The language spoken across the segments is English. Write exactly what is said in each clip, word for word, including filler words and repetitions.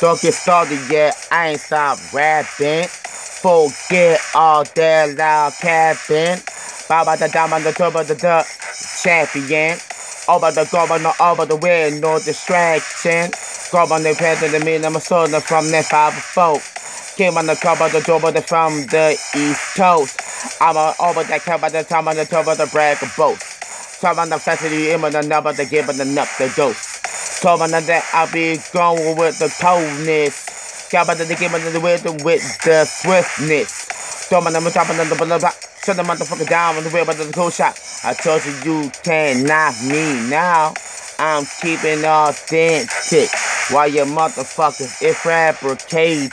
Don't get started yet, I ain't stopped rapping. Forget all that loud capping. Baba the diamond, the turbo, the the champion. Over the governor, over the wind, no distraction. Governor, the the mean, I'm a soldier from that five folk. Came on the cover, the door, the from the East Coast. I'm a, over that cover, the time on the turbo, the brag of both. Time on the facility, in the number, the give the nut, the dose. Told me that I'll be going with the coldness. Got about the game of the with the with the swiftness. Told me I'm dropping on the block. Shut the motherfucker down on the wheel, but the cool shot. I told you you can't knock me now. I'm keeping authentic. While your motherfuckers is fabricating.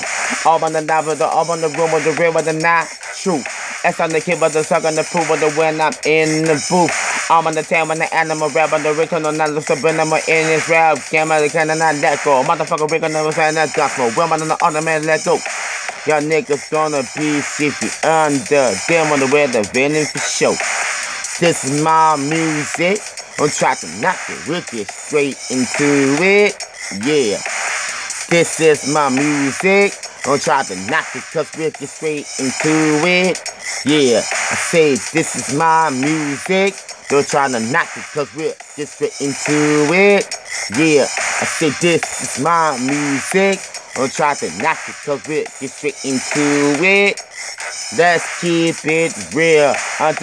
All on the knob of the all on the room with the real with the not true. That's on the kid, but the suck on the proof of the when I'm in the booth. I'm on the town when the animal rap on the record on that list of in this rap. Gamma, the kind of not let go. Motherfucker, we gonna never say that gospel. Well, man, on the other man, let go. Y'all niggas gonna be sippy under them on the way the venom for show. This is my music. I'm trying to knock it, we'll get straight into it. Yeah. This is my music. I'm trying to knock it, cause we'll get straight into it. Yeah. I say this is my music. Don't try to knock it, cause we'll get straight into it. Yeah. I say this is my music. Don't try to knock it, cause we'll get straight into it. Let's keep it real,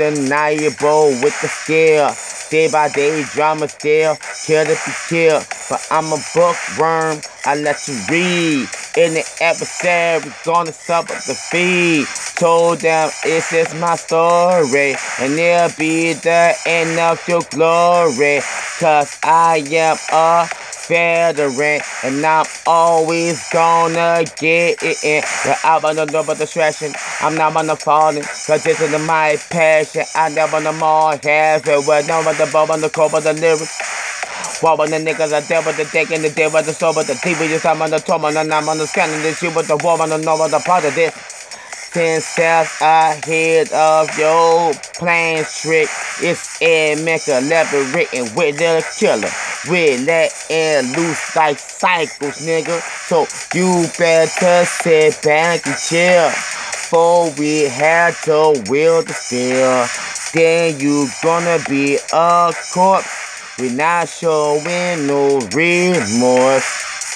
undeniable with the skill. Day by day, drama still, kill to be killed. But I'm a bookworm, I let you read. In the episode, we gonna sub up the feed. Told them it's just my story, and it'll be the end of your glory. Cause I am a veteran, and I'm always gonna get it in. But I'm on the double distraction, I'm not on the falling, cause this is my passion. I never know more have it, with no the bow on the core of the lyrics. What when the niggas are dead with the dick and the dead with the soul, but the T V just I'm on the top, and I'm on the scanning this shit with the war, and I know what the part of this. Ten steps ahead of your plan trick. It's a mecca labyrinth with the killer. We're letting loose like cycles, nigga. So you better sit back and chill. For we had to wield the steel. Then you gonna be a corpse. We're not showing no remorse.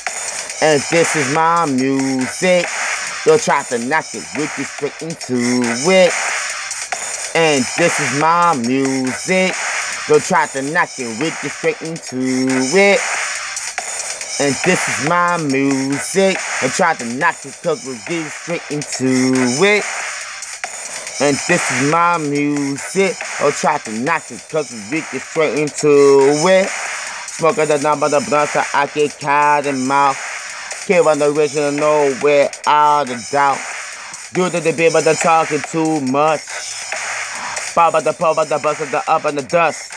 And this is my music. Don't try to knock it, we get straight into it. And this is my music. Don't try to knock it, we get straight into it. And this is my music. Don't try to knock it, cause we get straight into it. And this is my music. Don't try to knock it, cause we get straight into it. Smoking the number of the blunt so I get caught in mouth. Kill on the original, nowhere out of doubt. Due to the bit, but they're talking too much. Bob at the pub, at the bus, at the up and the dust.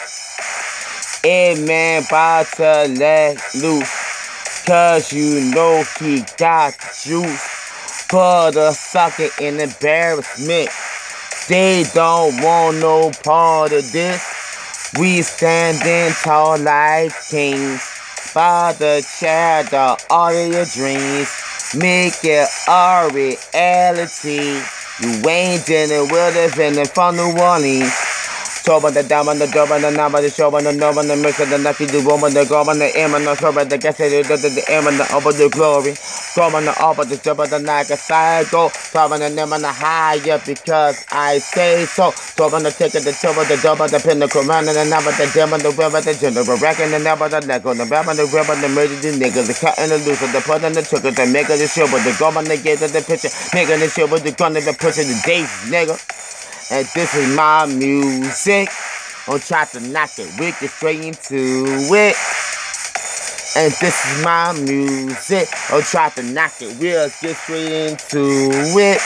Hey man, about to let loose. Cause you know he got juice. Put a sucker in embarrassment. They don't want no part of this. We standing tall like kings. By the shadow, all of your dreams, make it a reality. You ain't dealing with it, in from New Orleans. Talk about the down on the door, on the knob, on the show, on the knob, on the mix, on the lucky, the woman, the go on the aim, on the cover, the gas, the the aim, on the over the glory. Go on the over the job of the night, a cycle. Talk on the name on the higher because I say so. Talk on the ticket, the top of the double, the pinnacle, man, and the number, the dim, and the river, the general, rack, and the number, the leg, on the back, and the river, the murder, the niggas, the cut and the loose, the put on the trigger, the make of the show, but the go on the gate of the picture, making the show, but the gun of the pushing the days, nigga. And this is my music. Don't try to knock it, we get straight into it. And this is my music. Don't try to knock it, we'll get straight into it.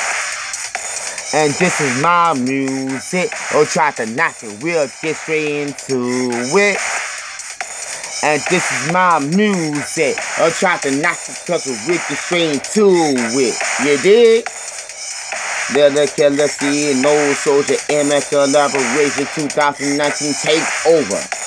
And this is my music. Don't try to knock it, we'll get straight into it. And this is my music. Don't try to knock it, cause we'll get straight into it. You dig? Little Killer C, No Soldier, M X collaboration two thousand nineteen take over.